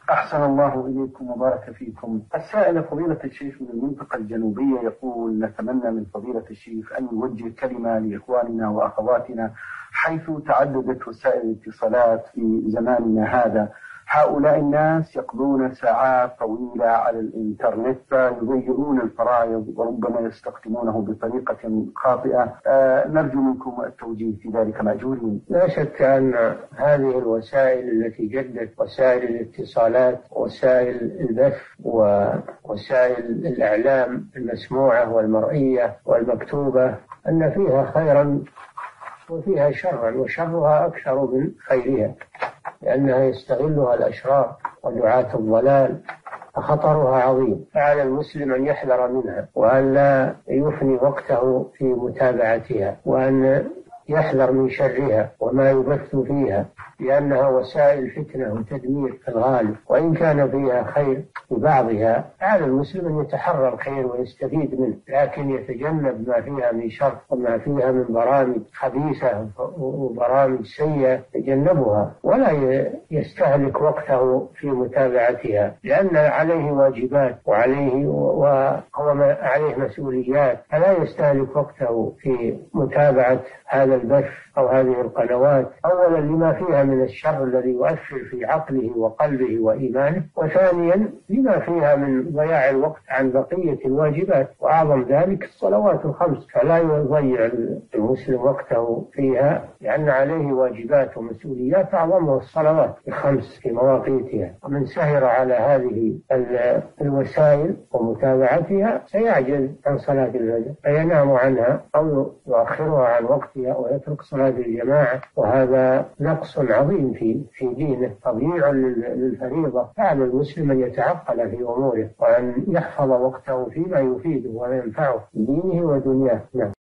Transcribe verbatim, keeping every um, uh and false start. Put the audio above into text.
أحسن الله إليكم وبارك فيكم. السائل فضيلة الشيخ من المنطقة الجنوبية يقول: نتمنى من فضيلة الشيخ أن يوجه كلمة لإخواننا وأخواتنا حيث تعددت وسائل الاتصالات في زماننا هذا. هؤلاء الناس يقضون ساعات طويلة على الإنترنت، يضيعون الفرائض وربما يستخدمونه بطريقة خاطئة. آه نرجو منكم التوجيه في ذلك مأجورين. لا شك أن هذه الوسائل التي جدت وسائل الاتصالات ووسائل البث ووسائل الإعلام المسموعة والمرئية والمكتوبة أن فيها خيرا وفيها شرا، وشرها أكثر من خيرها، لأنها يستغلها الأشرار ودعاة الضلال، فخطرها عظيم. فعلى المسلم أن يحذر منها وأن لا يفني وقته في متابعتها، وأن يحذر من شرها وما يبث فيها، لأنها وسائل فتنة وتدمير في الغالب، وإن كان فيها خير ببعضها على المسلم أن يتحرى الخير ويستفيد منه، لكن يتجنب ما فيها من شر وما فيها من برامج خبيثة وبرامج سيئة يتجنبها، ولا يستهلك وقته في متابعتها، لأن عليه واجبات وعليه وهو عليه مسؤوليات، فلا يستهلك وقته في متابعة هذا البث أو هذه القنوات، أولا لما فيها من الشر الذي يؤثر في عقله وقلبه وإيمانه، وثانيا لما فيها من ضياع الوقت عن بقية الواجبات، وأعظم ذلك الصلوات الخمس، فلا يضيع المسلم وقته فيها، لأن عليه واجبات ومسؤوليات أعظمها الصلوات الخمس في مواقيتها. ومن سهر على هذه الوسائل ومتابعتها سيعجز عن صلاة الفجر فينام عنها أو يؤخرها عن وقتها ويترك صلاة الجماعة، وهذا نقص عظيم في في دينه، تضييع للفريضة. فعلى المسلم أن يتعقل في أموره وأن يحفظ وقته فيما يفيده وينفعه دينه ودنياه. نعم.